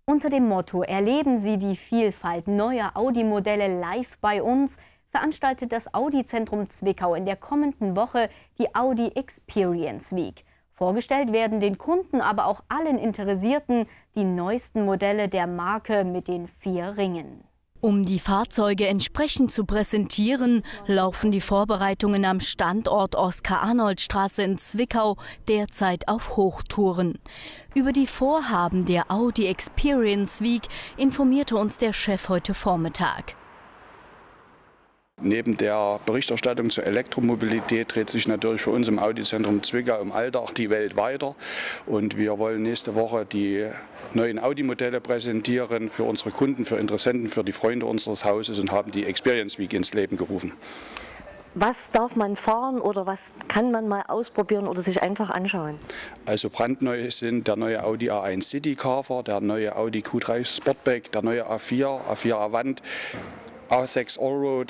Unter dem Motto "Erleben Sie die Vielfalt neuer Audi-Modelle live bei uns" veranstaltet das Audi-Zentrum Zwickau in der kommenden Woche die Audi Experience Week. Vorgestellt werden den Kunden, aber auch allen Interessierten die neuesten Modelle der Marke mit den 4 Ringen. Um die Fahrzeuge entsprechend zu präsentieren, laufen die Vorbereitungen am Standort Oskar-Arnold-Straße in Zwickau derzeit auf Hochtouren. Über die Vorhaben der Audi Experience Week informierte uns der Chef heute Vormittag. Neben der Berichterstattung zur Elektromobilität dreht sich natürlich für uns im Audi-Zentrum Zwickau im Alltag die Welt weiter. Und wir wollen nächste Woche die neuen Audi-Modelle präsentieren für unsere Kunden, für Interessenten, für die Freunde unseres Hauses und haben die Experience Week ins Leben gerufen. Was darf man fahren oder was kann man mal ausprobieren oder sich einfach anschauen? Also brandneu sind der neue Audi A1 City Carver, der neue Audi Q3 Sportback, der neue A4 Avant, A6 Allroad,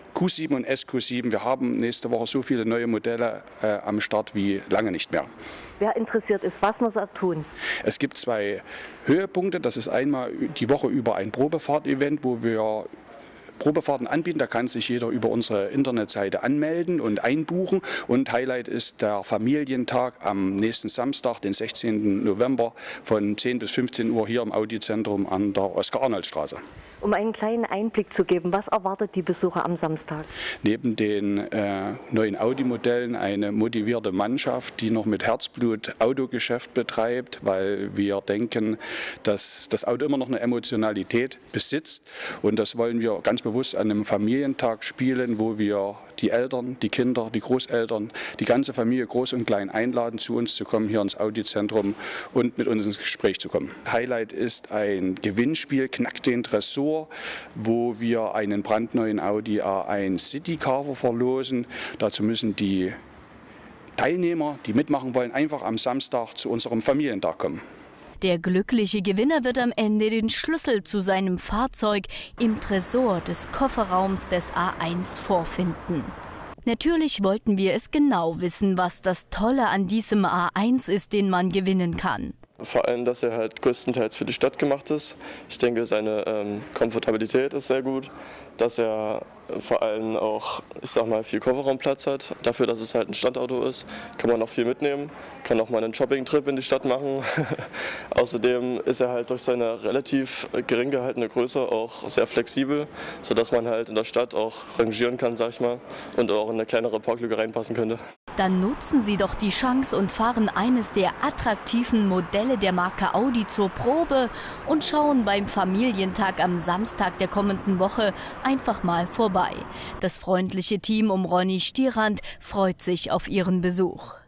Q7 und SQ7. Wir haben nächste Woche so viele neue Modelle am Start wie lange nicht mehr. Wer interessiert ist, was muss er tun? Es gibt 2 Höhepunkte. Das ist einmal die Woche über ein Probefahrt-Event, wo wir Probefahrten anbieten. Da kann sich jeder über unsere Internetseite anmelden und einbuchen. Und Highlight ist der Familientag am nächsten Samstag, den 16. November von 10 bis 15 Uhr hier im Audi-Zentrum an der Oskar-Arnold-Straße. Um einen kleinen Einblick zu geben, was erwartet die Besucher am Samstag? Neben den neuen Audi-Modellen eine motivierte Mannschaft, die noch mit Herzblut Autogeschäft betreibt, weil wir denken, dass das Auto immer noch eine Emotionalität besitzt. Und das wollen wir ganz bewusst an einem Familientag spielen, wo wir die Eltern, die Kinder, die Großeltern, die ganze Familie groß und klein einladen, zu uns zu kommen, hier ins Audi-Zentrum und mit uns ins Gespräch zu kommen. Highlight ist ein Gewinnspiel, Knack den Tresor, wo wir einen brandneuen Audi A1 City Carver verlosen. Dazu müssen die Teilnehmer, die mitmachen wollen, einfach am Samstag zu unserem Familientag kommen. Der glückliche Gewinner wird am Ende den Schlüssel zu seinem Fahrzeug im Tresor des Kofferraums des A1 vorfinden. Natürlich wollten wir es genau wissen, was das Tolle an diesem A1 ist, den man gewinnen kann. Vor allem, dass er halt größtenteils für die Stadt gemacht ist. Ich denke, seine Komfortabilität ist sehr gut, dass er vor allem auch, ich sag mal, viel Kofferraumplatz hat. Dafür, dass es halt ein Standauto ist, kann man auch viel mitnehmen, kann auch mal einen Shopping-Trip in die Stadt machen. Außerdem ist er halt durch seine relativ gering gehaltene Größe auch sehr flexibel, sodass man halt in der Stadt auch rangieren kann, sag ich mal, und auch in eine kleinere Parklücke reinpassen könnte. Dann nutzen Sie doch die Chance und fahren eines der attraktiven Modelle der Marke Audi zur Probe und schauen beim Familientag am Samstag der kommenden Woche einfach mal vorbei. Das freundliche Team um Ronny Stierand freut sich auf Ihren Besuch.